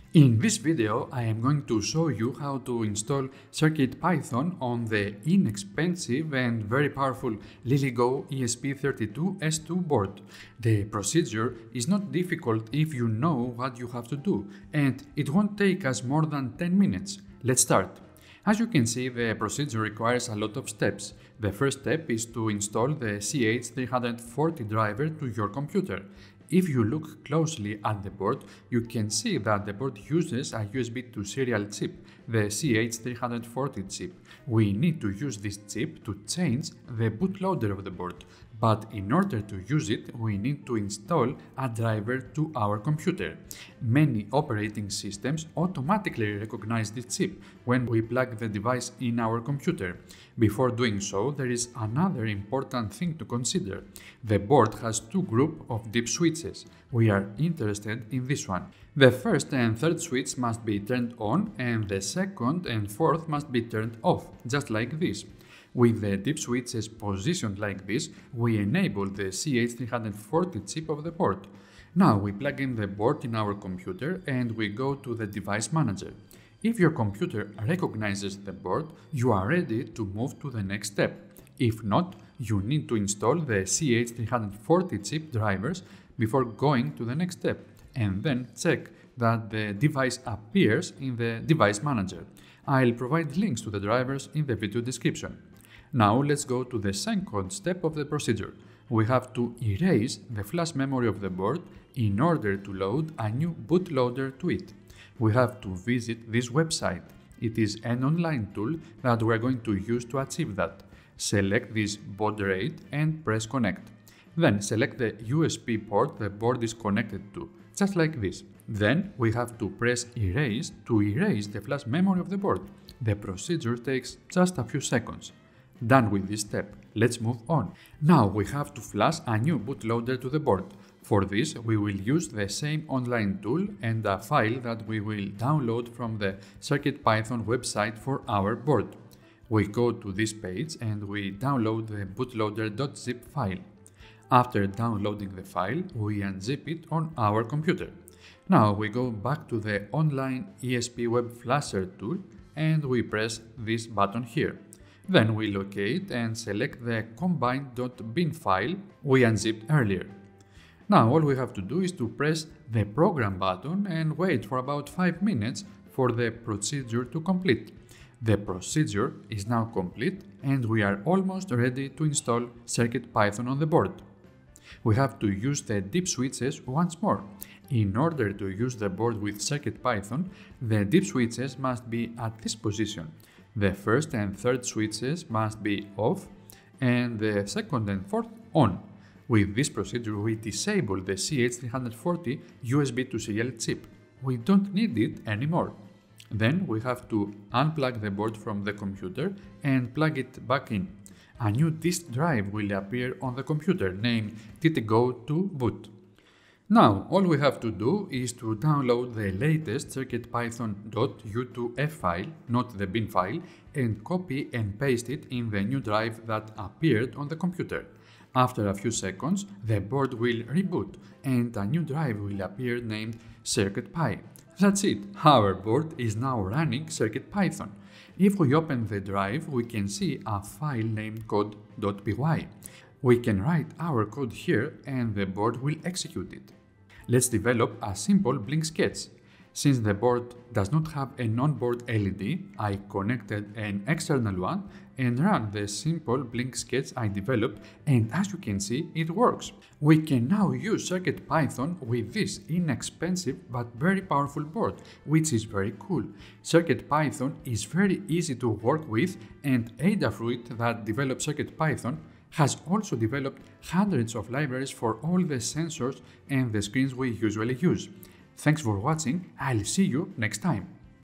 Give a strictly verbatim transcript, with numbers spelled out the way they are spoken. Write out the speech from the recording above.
In this video, I am going to show you how to install CircuitPython on the inexpensive and very powerful Lilygo E S P thirty-two S two board. The procedure is not difficult if you know what you have to do, and it won't take us more than ten minutes. Let's start. As you can see, the procedure requires a lot of steps. The first step is to install the C H three forty driver to your computer. If you look closely at the board, you can see that the board uses a U S B to serial chip, the C H three forty chip. We need to use this chip to change the bootloader of the board, but in order to use it, we need to install a driver to our computer. Many operating systems automatically recognize this chip when we plug the device in our computer. Before doing so, there is another important thing to consider. The board has two groups of deep switches. We are interested in this one. The first and third switch must be turned on, and the second and fourth must be turned off, just like this. With the deep switches positioned like this, we enable the C H three forty chip of the board. Now we plug in the board in our computer and we go to the device manager. If your computer recognizes the board, you are ready to move to the next step. If not, you need to install the C H three forty chip drivers before going to the next step, and then check that the device appears in the device manager. I'll provide links to the drivers in the video description. Now let's go to the second step of the procedure. We have to erase the flash memory of the board in order to load a new bootloader to it. We have to visit this website. It is an online tool that we are going to use to achieve that. Select this baud rate and press connect. Then select the U S B port the board is connected to, just like this. Then we have to press erase to erase the flash memory of the board. The procedure takes just a few seconds. Done with this step, let's move on. Now we have to flash a new bootloader to the board. For this, we will use the same online tool and a file that we will download from the CircuitPython website for our board. We go to this page and we download the bootloader.zip file. After downloading the file, we unzip it on our computer. Now we go back to the online E S P Web Flasher tool and we press this button here. Then we locate and select the combine.bin file we unzipped earlier. Now all we have to do is to press the program button and wait for about five minutes for the procedure to complete. The procedure is now complete and we are almost ready to install CircuitPython on the board. We have to use the deep switches once more. In order to use the board with CircuitPython, the deep switches must be at this position. The first and third switches must be off and the second and fourth on. With this procedure, we disable the C H three forty U S B to serial chip. We don't need it anymore. Then we have to unplug the board from the computer and plug it back in. A new disk drive will appear on the computer named T T Go to boot. Now, all we have to do is to download the latest CircuitPython.u2f file, not the bin file, and copy and paste it in the new drive that appeared on the computer. After a few seconds, the board will reboot and a new drive will appear named CircuitPy. That's it, our board is now running CircuitPython. If we open the drive, we can see a file named code.py. We can write our code here and the board will execute it. Let's develop a simple blink sketch. Since the board does not have an onboard L E D, I connected an external one and ran the simple blink sketch I developed, and as you can see, it works. We can now use CircuitPython with this inexpensive but very powerful board, which is very cool. CircuitPython is very easy to work with, and Adafruit that develops CircuitPython has also developed hundreds of libraries for all the sensors and the screens we usually use. Thanks for watching, I'll see you next time.